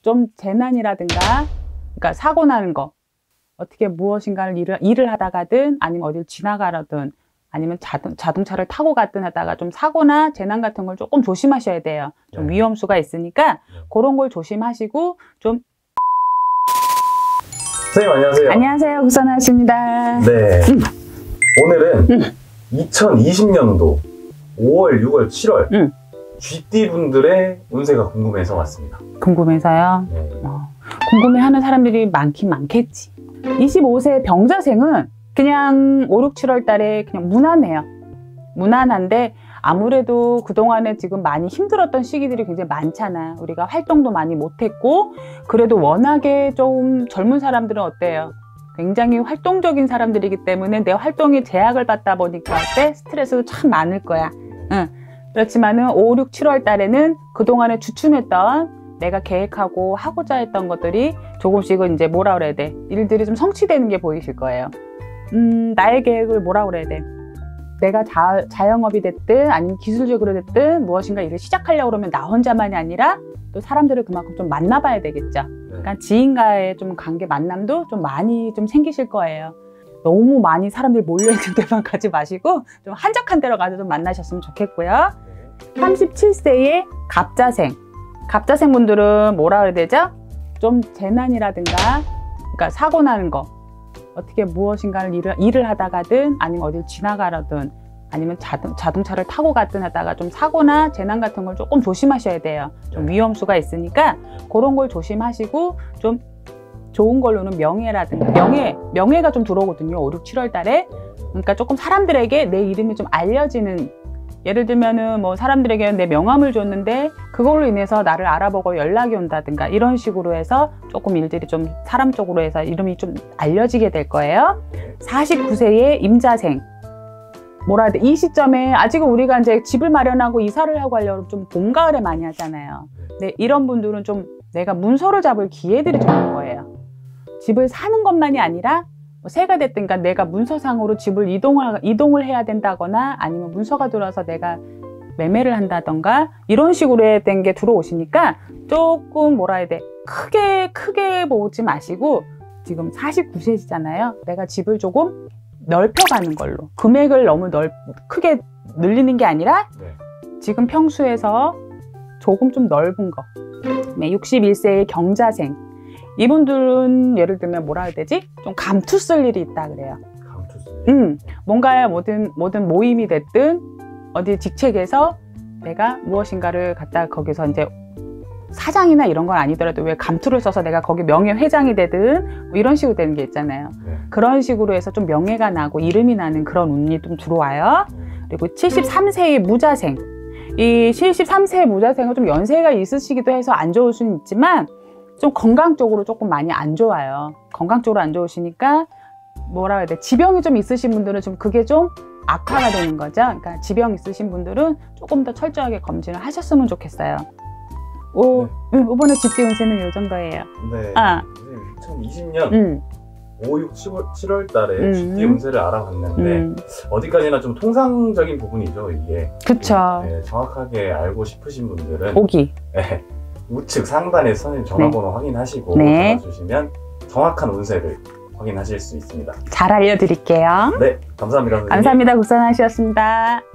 좀 재난이라든가, 그러니까 사고 나는 거, 어떻게 무엇인가를 일을 하다가든 아니면 어딜 지나가라든 아니면 자동차를 타고 갔든 하다가 좀 사고나 재난 같은 걸 조금 조심하셔야 돼요. 좀 위험수가 있으니까 그런 걸 조심하시고 좀. 선생님 안녕하세요. 안녕하세요. 국선아씨입니다. 네. 오늘은 2020년도 5월, 6월, 7월 쥐띠 분들의 운세가 궁금해서 왔습니다. 궁금해서요? 네. 궁금해하는 사람들이 많긴 많겠지. 25세 병자생은 그냥 5, 6, 7월 달에 그냥 무난해요. 무난한데 아무래도 그동안에 지금 많이 힘들었던 시기들이 굉장히 많잖아. 우리가 활동도 많이 못했고, 그래도 워낙에 좀 젊은 사람들은 어때요? 굉장히 활동적인 사람들이기 때문에 내 활동이 제약을 받다 보니까 스트레스도 참 많을 거야. 그렇지만은 5, 6, 7월 달에는 그동안에 주춤했던 내가 계획하고 하고자 했던 것들이 조금씩은 이제 뭐라 그래야 돼? 일들이 좀 성취되는 게 보이실 거예요. 나의 계획을 뭐라 그래야 돼? 내가 자영업이 됐든 아니면 기술적으로 됐든 무엇인가 일을 시작하려고 그러면 나 혼자만이 아니라 또 사람들을 그만큼 좀 만나봐야 되겠죠. 그러니까 지인과의 좀 관계 만남도 좀 많이 좀 생기실 거예요. 너무 많이 사람들이 몰려있는 데만 가지 마시고 좀 한적한 데로 가서 좀 만나셨으면 좋겠고요. 37세의 갑자생 분들은 뭐라 그래야 되죠? 좀 재난이라든가, 그러니까 사고 나는 거, 어떻게 무엇인가를 일을 하다가든 아니면 어딜 지나가라든 아니면 자동차를 타고 갔든 하다가 좀 사고나 재난 같은 걸 조금 조심하셔야 돼요. 좀 위험수가 있으니까 그런 걸 조심하시고, 좀 좋은 걸로는 명예라든가, 명예가 좀 들어오거든요. 5, 6, 7월 달에. 그러니까 조금 사람들에게 내 이름이 좀 알려지는, 예를 들면은 뭐 사람들에게 내 명함을 줬는데 그걸로 인해서 나를 알아보고 연락이 온다든가 이런 식으로 해서 조금 일들이 좀 사람 쪽으로 해서 이름이 좀 알려지게 될 거예요. 49세의 임자생, 뭐라 해야 돼? 이 시점에 아직은 우리가 이제 집을 마련하고 이사를 하고 하려고 좀 봄, 가을에 많이 하잖아요. 근데 이런 분들은 좀 내가 문서를 잡을 기회들이 좀 올 거예요. 집을 사는 것만이 아니라 뭐 새가 됐든 가 내가 문서상으로 집을 이동을 해야 된다거나 아니면 문서가 들어와서 내가 매매를 한다던가 이런 식으로 된 게 들어오시니까 조금 뭐라 해야 돼? 크게 보지 마시고, 지금 49세시잖아요. 내가 집을 조금 넓혀가는 걸로, 금액을 너무 크게 늘리는 게 아니라 지금 평수에서 조금 좀 넓은 거. 61세의 경자생, 이분들은 예를 들면 뭐라 해야 되지? 좀 감투 쓸 일이 있다 그래요. 감투 쓸 일? 뭔가 모든 모임이 됐든 어디 직책에서 내가 무엇인가를 갖다 거기서 이제 사장이나 이런 건 아니더라도 왜 감투를 써서 내가 거기 명예회장이 되든 뭐 이런 식으로 되는 게 있잖아요. 그런 식으로 해서 좀 명예가 나고 이름이 나는 그런 운이 좀 들어와요. 그리고 73세의 무자생, 이 73세의 무자생은 좀 연세가 있으시기도 해서 안 좋을 수는 있지만 좀 건강 쪽으로 조금 많이 안 좋아요. 건강 쪽으로 안 좋으시니까 뭐라 해야 돼? 지병이 좀 있으신 분들은 좀 그게 좀 악화가 되는 거죠. 그러니까 지병 있으신 분들은 조금 더 철저하게 검진을 하셨으면 좋겠어요. 이번에 쥐띠 운세는 이 정도예요. 네. 2020년 5, 6, 7월 달에 쥐띠 운세를 알아봤는데 어디까지나 좀 통상적인 부분이죠, 이게. 그쵸. 네, 정확하게 알고 싶으신 분들은 네. 우측 상단에 선생님 전화번호 확인하시고 전화 주시면 정확한 운세를 확인하실 수 있습니다. 잘 알려드릴게요. 네, 감사합니다, 선생님. 감사합니다. 국선아씨였습니다.